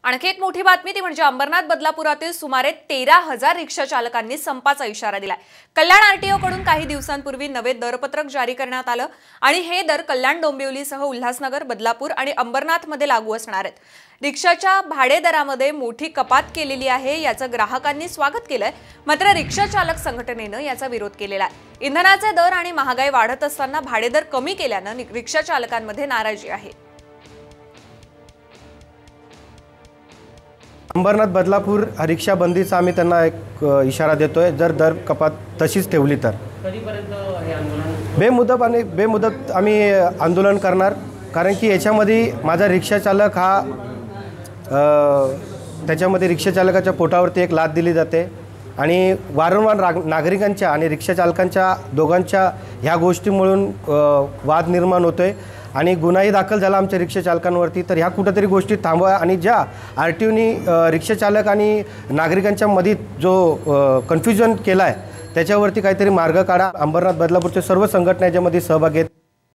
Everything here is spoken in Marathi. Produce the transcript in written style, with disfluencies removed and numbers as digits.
आणखी एक मोठी बातमी ती म्हणजे अंबरनाथ बदलापुरातील सुमारे 13,000 रिक्षा चालकांनी संपाचा इशारा दिलाय। कल्याण आरटीओ कडून काही दिवसांपूर्वी नवे दरपत्रक जारी करण्यात आलं आणि हे दर कल्याण डोंबिवलीसह उल्हासनगर, बदलापूर आणि अंबरनाथ मध्ये लागू असणार आहेत। रिक्षाच्या भाडे दरामध्ये मोठी कपात केलेली आहे, याचं ग्राहकांनी स्वागत केलंय। मात्र रिक्षा चालक संघटनेनं याचा विरोध केलेला आहे। इंधनाचे दर आणि महागाई वाढत असताना भाडे दर कमी केल्यानं रिक्षा चालकांमध्ये नाराजी आहे। अंबरनाथ बदलापूर रिक्षा बंदीचा आम्ही त्यांना एक इशारा देतोय। जर दर कपात तशीच ठेवली तर कधीपर्यंत हे आंदोलन बेमुदत आम्ही आंदोलन करणार, कारण की याच्यामध्ये माझा रिक्षा चालक हा त्याच्यामध्ये रिक्षा चालकाच्या पोटावरती एक लाथ दिली जाते आणि वारंवार नागरिकांच्या आणि रिक्षा चालकांच्या दोघांच्या ह्या गोष्टीमुळे वाद निर्माण होतोय आणि गुन्हाही दाखल झाला आमच्या रिक्षा चालकांवरती। तर ह्या कुठेतरी गोष्टी थांबवा आणि ज्या आरटीओनी रिक्षा चालक आणि नागरिकांच्या मध्ये जो कन्फ्युजन केला आहे त्याच्यावरती काहीतरी मार्ग काढा। अंबरनाथ बदलापूरचे सर्व संघटना याच्यामध्ये सहभागी आहेत।